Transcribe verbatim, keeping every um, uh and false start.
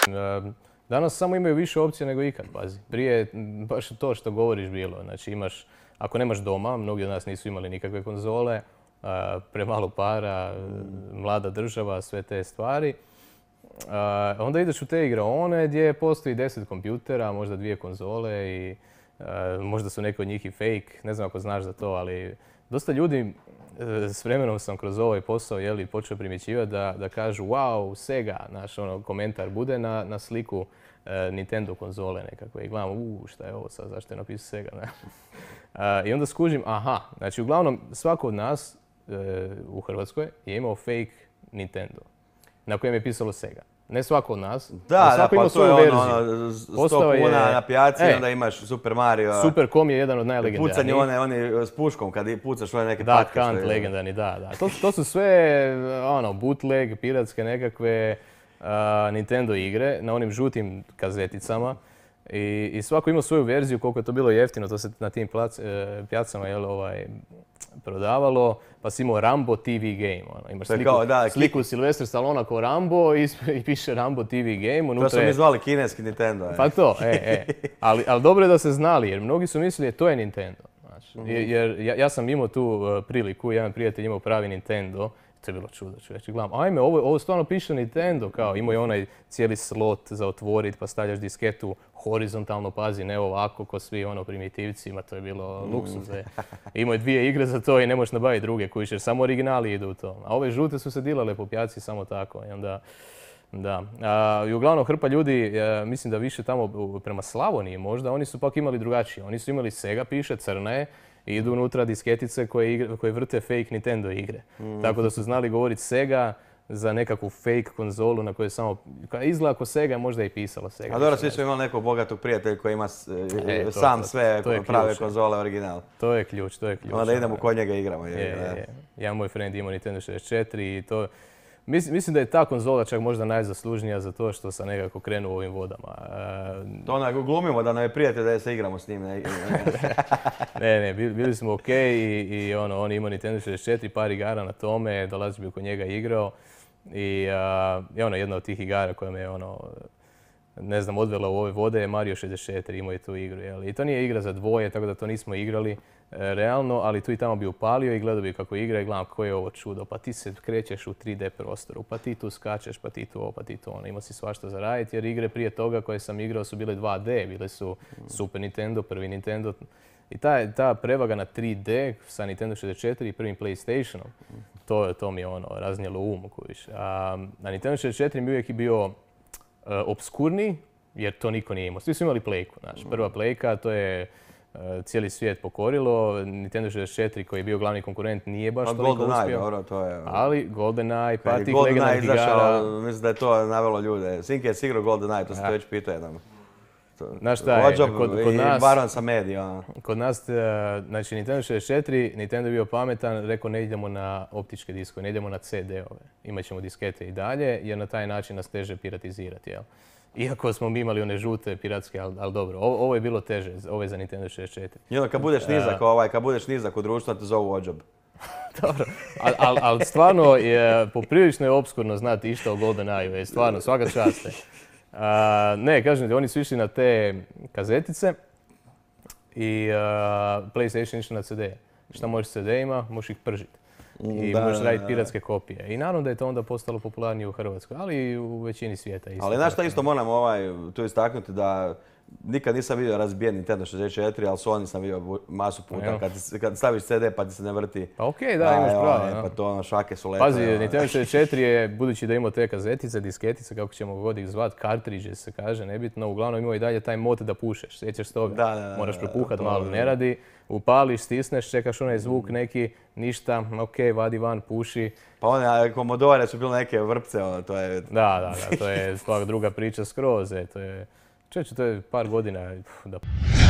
Danas samo imaju više opcija nego ikad, pazi. Prije baš to što govoriš bilo. Znači imaš, ako nemaš doma, mnogi od nas nisu imali nikakve konzole, premalo para, mlada država, sve te stvari. Onda ideš u te igraone gdje postoji deset kompjutera, možda dvije konzole i možda su neki od njih i fake. Ne znam ako znaš za to, ali dosta ljudi s vremenom sam kroz ovaj posao jeli, počeo primjećivati da, da kažu wow, Sega, naš ono, komentar bude na, na sliku uh, Nintendo konzole nekakve i gledam, u šta je ovo sad, zašto je napisao Sega, ne? uh, I onda skužim, aha, znači uglavnom svako od nas uh, u Hrvatskoj je imao fake Nintendo na kojem je pisalo Sega. Ne svako od nas, da, svako da, ima pa svoju to je verziju. ono, sto kuna je, na pijaci i e, onda imaš Super Mario. Supercom je jedan od najlegendarnijih. Pucanje one, one s puškom, kad pucaš one neke da, patke. Da, Kant, legendarni, da, da. To, to su sve, ono, bootleg, piratske nekakve uh, Nintendo igre na onim žutim kazeticama. I, i svako ima svoju verziju, koliko je to bilo jeftino, to se na tim plac, e, pjacama jel, ovaj, prodavalo. Pa si imao Rambo T V game. Ono. Imaš sliku, kao, da, sliku Silvestra Stallona kao Rambo i, i piše Rambo T V game. Unutra to su mi zvali kineski Nintendo. Je. Pa to, e, e. Ali, ali dobro je da se znali, jer mnogi su mislili da to je Nintendo. Znači, mm-hmm. Jer ja, ja sam imao tu uh, priliku, jedan prijatelj imao pravi Nintendo. To je bilo čudo, čovječe. Gledam, ajme, ovo, ovo stvarno piše Nintendo, kao imao je onaj cijeli slot za otvorit, pa stavljaš disketu horizontalno, pazi, ne ovako ko svi ono primitivcima, to je bilo luksuz. Mm. Imao je dvije igre za to i ne možeš nabaviti druge kuće, jer samo originali idu u to. A ove žute su se dilale po pjaci samo tako. I onda, da. A, i uglavnom hrpa ljudi, ja, mislim da više tamo prema Slavoniji možda, oni su pak imali drugačije. Oni su imali Sega, piše, crna je, i idu unutra disketice koje, igre, koje vrte fake Nintendo igre. Mm. Tako da su znali govoriti Sega za nekakvu fake konzolu na kojoj samo... Izgleda ako Sega, možda i pisalo Sega. A dobro, svi su imali nekog bogatog prijatelja koji ima e, to, sam to, sve to prave ključ, konzole original. To je ključ, to je ključ. Onda idemo kod njega i igramo. Je, je, je. Ja, moj friend imao Nintendo šezdeset četiri i to... Mislim, mislim da je ta konzola čak možda najzaslužnija za to što sam nekako krenuo u ovim vodama. To onako glumimo da nam je prijatelj da se igramo s njim. Ne, ne, ne, bili smo ok i, i ono, on je imao Nintendo šezdeset četiri, par igara na tome, dolazio bi oko njega igrao. I uh, ono, jedna od tih igara koja me ono, ne znam, odvela u ove vode je Mario šezdeset četiri, imao je tu igru. Jel? I to nije igra za dvoje, tako da to nismo igrali e, realno, ali tu i tamo bi upalio i gledao bi kako igra i gledam koje je ovo čudo. Pa ti se krećeš u tri D prostoru, pa ti tu skačeš, pa ti tu ovo, pa ti tu ono. Imao si svašta za raditi jer igre prije toga koje sam igrao su bile dva D, bile su Super Nintendo, prvi Nintendo. I ta, ta prevaga na tri D sa Nintendo šezdeset četiri i prvim PlayStationom, to, to mi je ono, raznijelo um. A, a Nintendo šezdeset četiri mi uvijek je bio Uh, obskurni, jer to niko nije imao. Svi su imali Playku, znaš. Prva Playka, to je uh, cijeli svijet pokorilo. Nintendo šezdeset četiri koji je bio glavni konkurent nije baš pa toliko Golden uspio. Dobro, to je... Ali GoldenEye, pa tih Golden legendarnih igara... Mislim da je to navelo ljude. Sinke je igrao GoldenEye, to se ja. to već pitao jednom. Znaš šta je, kod, kod nas... Baron sa medija. Kod nas, znači Nintendo šezdeset četiri, Nintendo je bio pametan, rekao ne idemo na optičke diskove, ne idemo na C D-ove. Imaćemo diskete i dalje, jer na taj način nas teže piratizirati, jel? Iako smo mi imali one žute piratske, ali, ali dobro, ovo, ovo je bilo teže, ovo je za Nintendo šezdeset četiri. I onda kad budeš nizak, uh, ovaj, kad budeš nizak u društvu, te zovu ođob. Dobro, ali al, al stvarno je, poprilično je opskurno znati išta o GoldenEye, stvarno, svaka čast je. Uh, ne, kažem ti, oni su išli na te kazetice i uh, PlayStation išli na C D. Šta možeš s C D-ima? Možeš ih pržiti. I da, možeš raditi piratske kopije. I naravno da je to onda postalo popularnije u Hrvatskoj, ali i u većini svijeta. Isto ali znaš šta isto moram ovaj, tu istaknuti da nikad nisam vidio razbijen Nintendo šezdeset četiri, ali Sony sam vidio masu puta. Kad, kad staviš C D pa ti se ne vrti. Pa okej, okay, da, imaš pravo. Ja. Pa to ono, šake su lepe. Pazi, ja. Nintendo šezdeset četiri je, budući da imao te kazetice, disketice, kako ćemo god ih zvat, kartridže se kaže, nebitno, uglavnom imao i dalje taj mod da pušeš, sjećaš toga. Da, da, moraš prepuhat to, malo, ne radi, upališ, stisneš, čekaš onaj zvuk neki, ništa, okej, okay, vadi van, puši. Pa one Commodore su bile neke vrpce, ono, to je... Da, da, da, to je druga priča skroz, to je... Čeće, to je par godina da...